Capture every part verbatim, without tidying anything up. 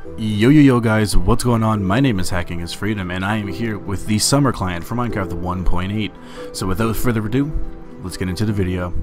Yo yo yo guys, what's going on? My name is Hacking is Freedom and I am here with the summer client for Minecraft one point eight. So without further ado, let's get into the video.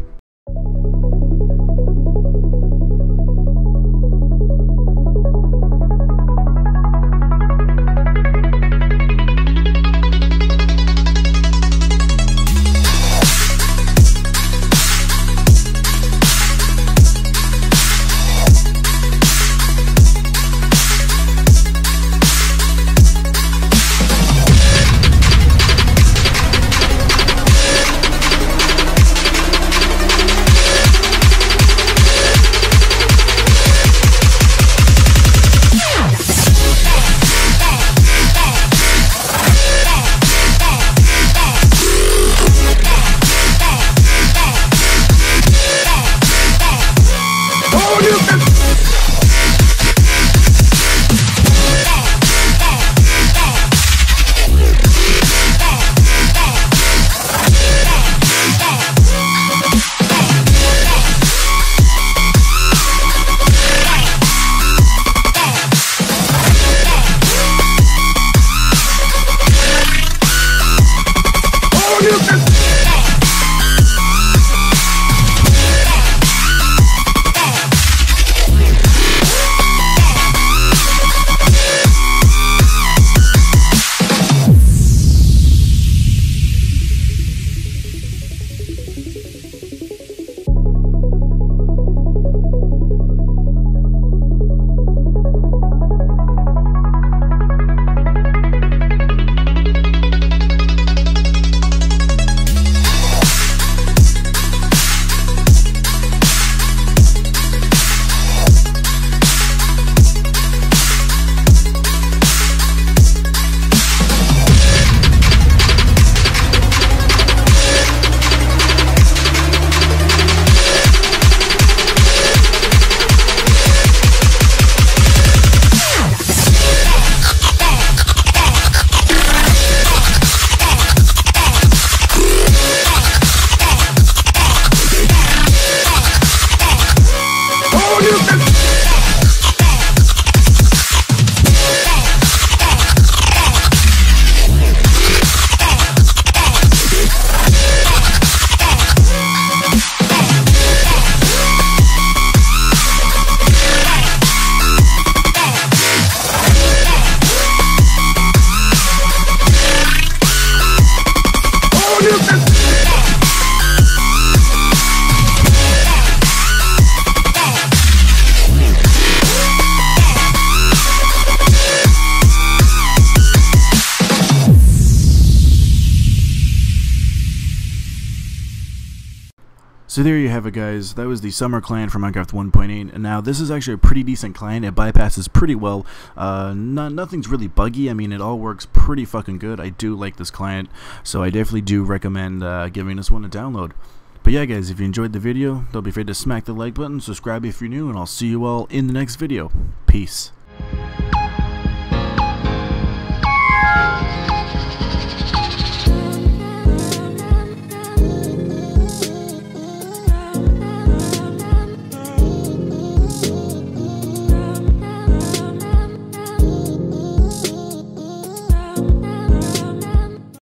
So there you have it guys, that was the summer client for Minecraft one point eight, and now this is actually a pretty decent client. It bypasses pretty well, uh, not, nothing's really buggy. I mean, it all works pretty fucking good. I do like this client, so I definitely do recommend uh, giving this one a download. But yeah guys, if you enjoyed the video, don't be afraid to smack the like button, subscribe if you're new, and I'll see you all in the next video. Peace.